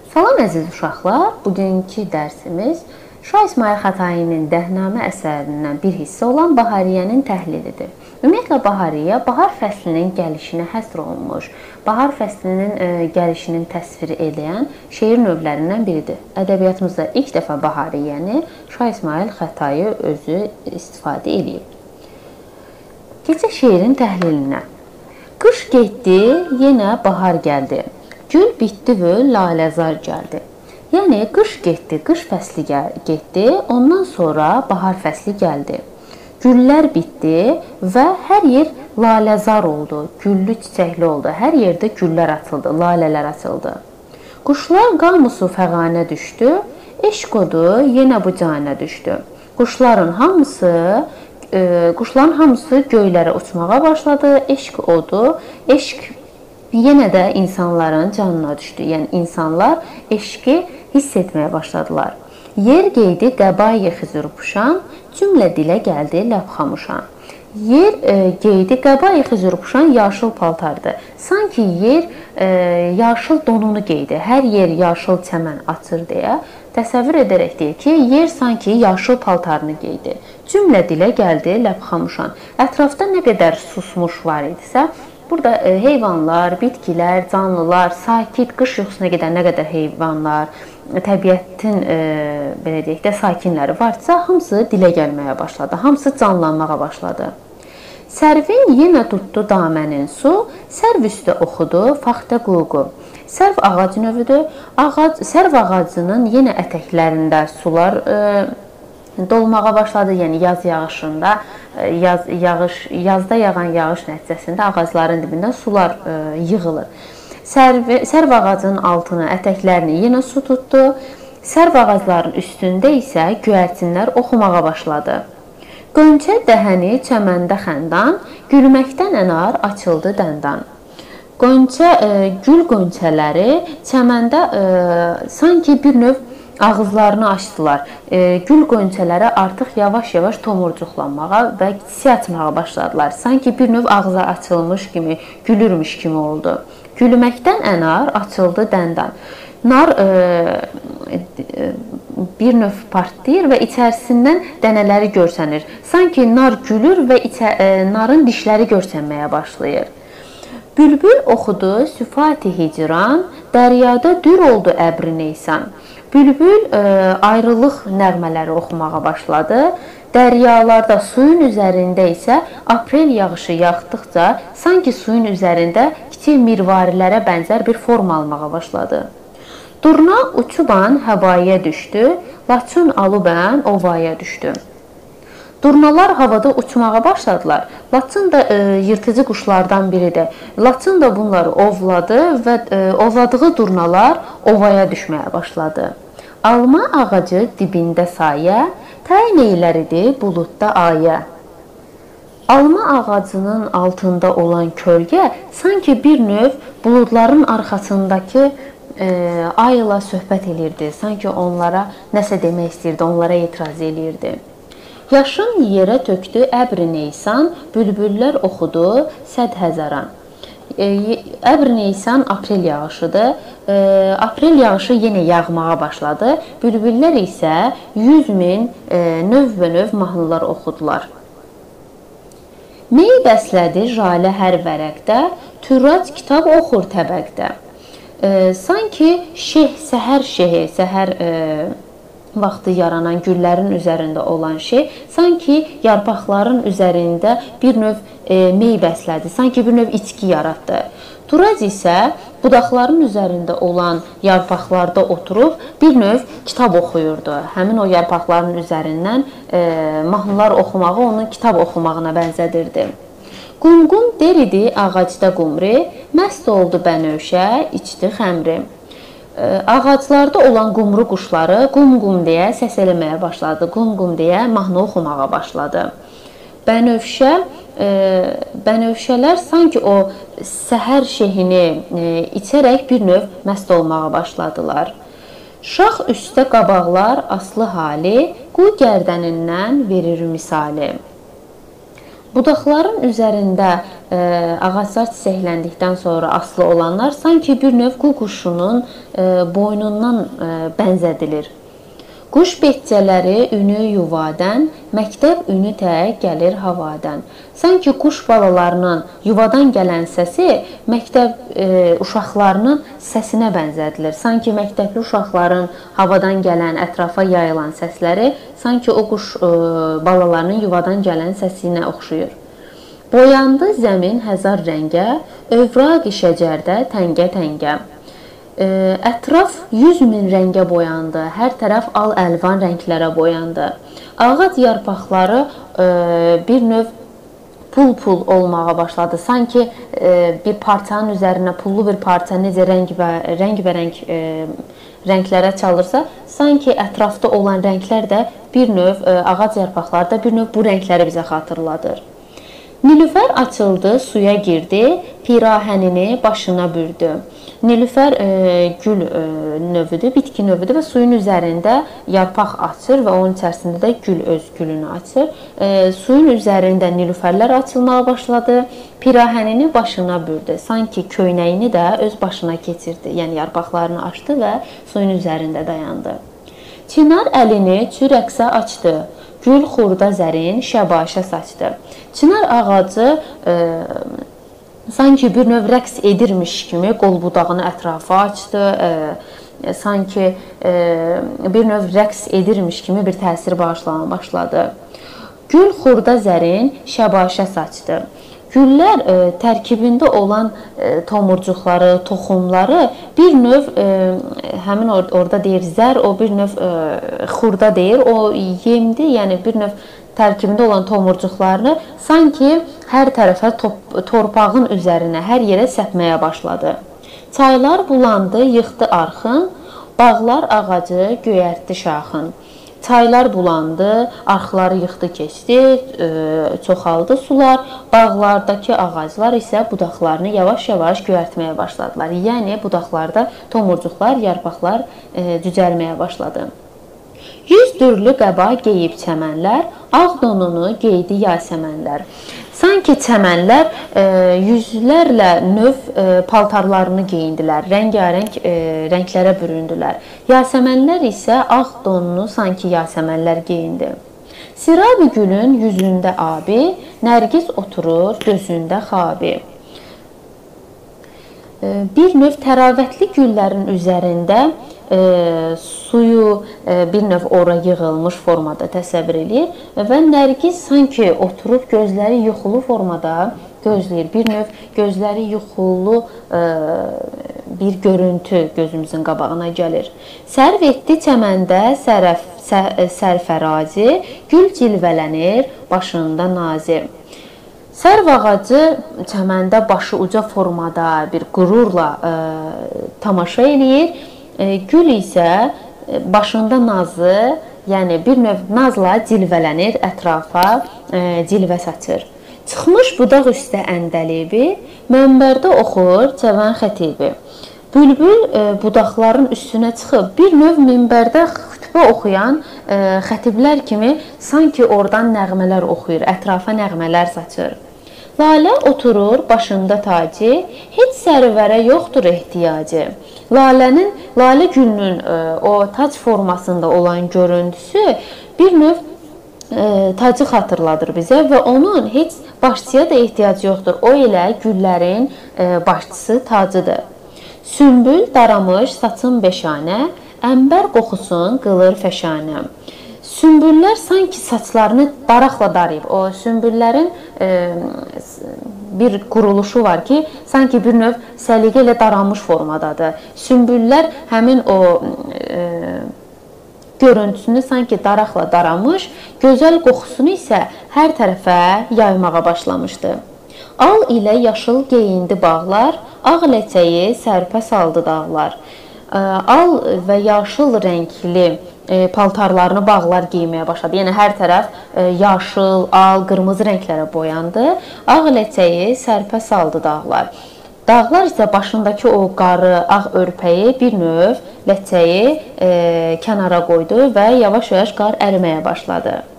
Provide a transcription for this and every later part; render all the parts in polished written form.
Salam əziz uşaqlar, bugünkü dərsimiz Şah İsmayıl Xətainin Dəhnamə əsərindən bir hissə olan Bahariyyənin təhlilidir. Ümumiyyətlə, Bahariyyə bahar fəslinin gəlişinə həsr olunmuş, bahar fəslinin gəlişinin təsvir edən şeir növlərindən biridir. Ədəbiyyatımızda ilk dəfə Bahariyyəni Şah İsmayıl Xətai özü istifadə edib. Keçək şeirin təhlilinə. Qış getdi, yenə bahar gəldi. Gül bitdi və laləzar gəldi. Yəni, qış getdi, qış fəsli getdi, ondan sonra bahar fəsli gəldi. Güllər bitdi və hər yer laləzar oldu, güllü çiçəkli oldu. Hər yerdə güllər açıldı, lalələr açıldı. Quşlar qamusu fəğanə düşdü, eşq odu yenə bu canə düşdü. Quşların hamısı göylərə uçmağa başladı, eşq odu, eşq yenə də insanların canına düşdü. Yəni, insanlar eşqi hiss etməyə başladılar. Yer qeydi qəba-i xizurpuşan, cümlə dilə gəldi ləbxamışan. Yer qeydi qəba-i xizurpuşan yaşıl paltardır. Sanki yer yaşıl donunu qeydi. Hər yer yaşıl çəmən açır deyə təsəvvür edərək deyir ki, yer sanki yaşıl paltarını qeydi. Cümlə dilə gəldi ləbxamışan. Ətrafda nə qədər susmuş var idisə, burada heyvanlar, bitkilər, canlılar, sakit, qış yuxusuna gedən nə qədər heyvanlar, təbiətin belə deyək də sakinləri varsa, hamısı dilə gəlməyə başladı, hamısı canlanmağa başladı. Sərvin yenə tutdu damənin su, sərv üstə oxudu faxtə ququ. Sərv ağac növüdür. Sərv ağacının yenə ətəklərində sular dolmağa başladı. Yəni yaz yağışında, yazda yağan yağış nəticəsində ağacların dibindən sular yığılır. Sərv ağacının altını, ətəklərini yenə su tutdu. Sərv ağacların üstündə isə göyərçinlər oxumağa başladı. Qönçə dəhəni çəməndə xəndan, gülməkdən ənar açıldı dəndan. Gül qönçələri çəməndə sanki bir növ ağızlarını açdılar. Gül qönçələri artıq yavaş-yavaş tomurcuqlanmağa və çiçək açmağa başladılar. Sanki bir növ ağzı açılmış kimi, gülürmüş kimi oldu. Gülməkdən ənar açıldı dəndan. Nar bir növ partlayır və içərisindən dənələri görsənir. Sanki nar gülür və narın dişləri görsənməyə başlayır. Bülbül oxudu süfati hicran, dəryada dür oldu əbri neysan. Bülbül ayrılıq nəğmələri oxumağa başladı. Dəryalarda, suyun üzərində isə aprel yağışı yağdıqca sanki suyun üzərində kiçik mirvarilərə bənzər bir forma almağa başladı. Durna uçuban həvaya düşdü, laçın alubən ovaya düşdü. Durnalar havada uçmağa başladılar. Laçın da yırtıcı quşlardan biridir. Laçın da bunları ovladı və ovladığı durnalar ovaya düşməyə başladı. Alma ağacı dibində sayə, təyin eyləridir buludda ayə. Alma ağacının altında olan kölgə sanki bir növ buludların arxasındakı ay ilə söhbət edirdi. Sanki onlara nəsə demək istəyirdi, onlara etiraz edirdi. Yaşın yerə tökdü əbri neysan, bülbüllər oxudu səd həzəran. Əbr neysan aprel yağışıdır. Aprel yağışı yenə yağmağa başladı. Bülbüllər isə 100.000 növ mahnılar oxudular. Mey bəslədi jalə hər vərəqdə, türrac kitab oxur təbəqdə. Sanki səhər şehi, səhər vaxtı yaranan güllərin üzərində olan şey, sanki yarpaqların üzərində bir növ mey bəslədi, sanki bir növ içki yaratdı. Turac isə budaqların üzərində olan yarpaqlarda oturub bir növ kitab oxuyurdu. Həmin o yarpaqların üzərindən mahnılar oxumağı onun kitab oxumağına bənzədirdi. Qumqum deridi ağacda qumri, məst oldu bənövşə, içdi xəmri. Ağaclarda olan qumru quşları qum-qum deyə səs eləməyə başladı. Qum-qum deyə mahnı oxumağa başladı. Bənövşələr sanki o səhər şehini içərək bir növ məst olmağa başladılar. Şax üstə qabaqlar aslı hali, qu gərdənindən verir misali. Budaqların üzərində ağaclar çiçəkləndikdən sonra asılı olanlar sanki bir növ qu quşunun boynundan bənzədilir. Quş betçələri ünü yuvadan, məktəb ünü tək gəlir havadan. Sanki quş balalarının yuvadan gələn səsi məktəb uşaqlarının səsinə bənzədilir. Sanki məktəbli uşaqların havadan gələn, ətrafa yayılan səsləri sanki o quş balalarının yuvadan gələn səsinə oxşuyur. Boyandı zəmin həzar rəngə, övraq-i şəcərdə təngə-təngə. Ətraf 100 min rəngə boyandı, hər tərəf al-əlvan rənglərə boyandı. Ağac yarpaqları bir növ pul-pul olmağa başladı. Sanki bir parçanın üzərinə pullu bir parça necə rəngbərəng rənglərə çalırsa, sanki ətrafda olan rənglər də bir növ ağac yarpaqları da bir növ bu rəngləri bizə xatırladır. Nilüfər açıldı, suya girdi, pirahənini başına bürdü. Nilüfər gül növüdür, bitki növüdür və suyun üzərində yarpaq açır və onun içərisində də gül öz gülünü açır. Suyun üzərində nilüfərlər açılmağa başladı, pirahənini başına bürdü. Sanki köynəyini də öz başına keçirdi, yəni yarpaqlarını açdı və suyun üzərində dayandı. Çınar əlini çürəqsə açdı. Gül xurda zərin şəbaşə saçdı. Çınar ağacı sanki bir növ rəqs edirmiş kimi qol budağını ətrafa açdı. Sanki bir növ rəqs edirmiş kimi bir təsir bağışlamaya başladı. Gül xurda zərin şəbaşə saçdı. Güllər tərkibində olan tomurcuqları, toxumları bir növ həmin orada deyir zər, o bir növ xurda deyir, o yemdir, yəni bir növ tərkibində olan tomurcuqlarını sanki hər tərəfə torpağın üzərinə, hər yerə səpməyə başladı. Çaylar bulandı, yıxdı arxın, bağlar ağacı göyərtdi şaxın. Çaylar bulandı, arxları yıxdı keçdi, çoxaldı sular, bağlardakı ağaclar isə budaqlarını yavaş-yavaş göyərtməyə başladılar. Yəni budaqlarda tomurcuqlar, yarpaqlar cücərməyə başladı. 100 dürlü qəba geyib çəmənlər, ağ donunu geydi yasəmənlər. Sanki çəmənlər yüzlərlə növ paltarlarını geyindilər, rəngarəng rənglərə büründülər. Yasəmənlər isə ağ donunu sanki yasəmənlər geyindi. Sirabi gülün yüzündə abi, nərgiz oturur gözündə xabi. Bir növ təravətli güllərin üzərində suyu bir növ ora yığılmış formada təsəvvür edir və nərgiz sanki oturub gözləri yuxulu formada gözləyir. Bir növ gözləri yuxulu bir görüntü gözümüzün qabağına gəlir. Sərv etdi çəməndə sərfərazi, gül cilvələnir başında nazi. Sərv ağacı çəməndə başı uca formada bir qürurla tamaşa eləyir. Gül isə başında nazı, yəni bir növ nazla cilvələnir, ətrafa cilvə saçır. Çıxmış budaq üstə əndəlibi, mənbərdə oxur cavan xətibi. Bülbül budaqların üstünə çıxıb bir növ minbərdə xütbə oxuyan xətiblər kimi sanki oradan nəğmələr oxuyur, ətrafa nəğmələr saçır. Lalə oturur başında tacı, heç sərvərə yoxdur ehtiyacı. Lalə gülünün o tac formasında olan görüntüsü bir növ tacı xatırladır bizə və onun heç başçıya da ehtiyacı yoxdur. O elə güllərin başçısı tacıdır. Sümbül daramış saçın beşanə, əmbər qoxusun qılır fəşanə. Sümbüllər sanki saçlarını daraqla darayıb. O sümbüllərin bir quruluşu var ki, sanki bir növ səliqə ilə daranmış formadadır. Sümbüllər həmin o görüntüsünü sanki daraqla daramış, gözəl qoxusunu isə hər tərəfə yaymağa başlamışdı. Al ilə yaşıl geyindi bağlar, ağ ləçəyi sərpə saldı dağlar. Al və yaşıl rəngli paltarlarını bağlar geyməyə başladı. Yəni hər tərəf yaşıl, al, qırmızı rənglərə boyandı. Ağ ləçəyi sərpə saldı dağlar. Dağlar isə başındakı o qarı, ağ örpəyi bir növ ləçəyi kənara qoydu və yavaş-yavaş qar əriməyə başladı.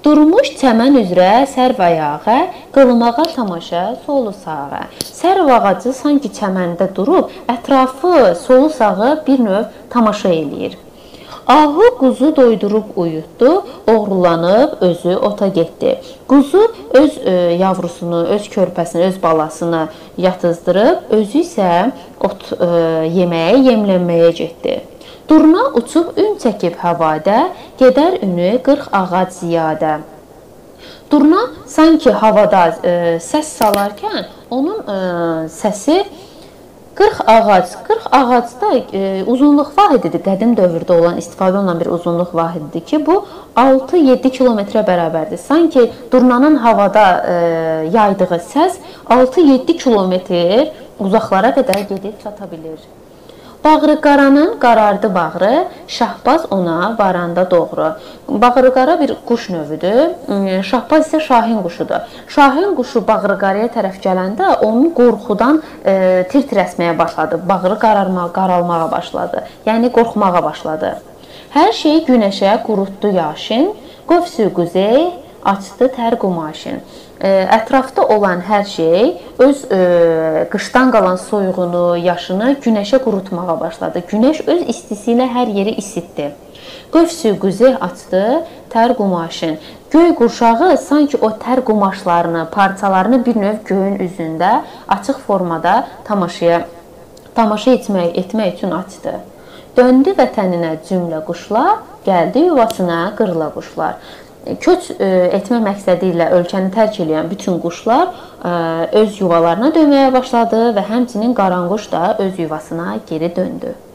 Durmuş çəmən üzrə sərv ayağa, qılmağa tamaşa solu sağa. Sərv ağacı sanki çəməndə durub, ətrafı solu sağı bir növ tamaşa eləyir. Ahu quzu doydurub uyutdu, oğrulanıb özü ota getdi. Quzu öz yavrusunu, öz körpəsini, öz balasını yatızdırıb, özü isə ot yeməyə, yemlənməyə getdi. Durna uçub ün çəkib havada, gedər ünü 40 ağac ziyadə. Durna sanki havada səs salarkən onun səsi 40 ağac. 40 ağacda uzunluq vahididir. Qədim dövrdə olan, istifadə olunan bir uzunluq vahididir ki, bu 6-7 kilometrə bərabərdir. Sanki durnanın havada yaydığı səs 6-7 kilometr uzaqlara qədər gedib çata bilir. Bağrı qaranın qarardı bağrı, Şahbaz ona varanda doğru. Bağrı qara bir quş növüdür. Şahbaz isə şahin quşudur. Şahin quşu bağrı qaraya tərəf gələndə onun qorxudan tir-tir əsməyə başladı. Bağrı qaralmağa başladı. Yəni qorxmağa başladı. Hər şey günəşə qurutdu yaşın, qövsü quzey açdı tər qumaşın. Ətrafda olan hər şey öz qışdan qalan soyuğunu, yaşını günəşə qurutmağa başladı. Günəş öz istisi ilə hər yeri isitdi. Qövsü quzey açdı tər qumaşın. Göy qurşağı sanki o tər qumaşlarını, parçalarını bir növ göyün üzündə açıq formada tamaşa etmək üçün açdı. Döndü vətəninə cümlə quşlar, gəldi yuvasına qırla quşlar. Köç etmə məqsədi ilə ölkəni tərk edən bütün quşlar öz yuvalarına dönməyə başladı və həmçinin qaranquş da öz yuvasına geri döndü.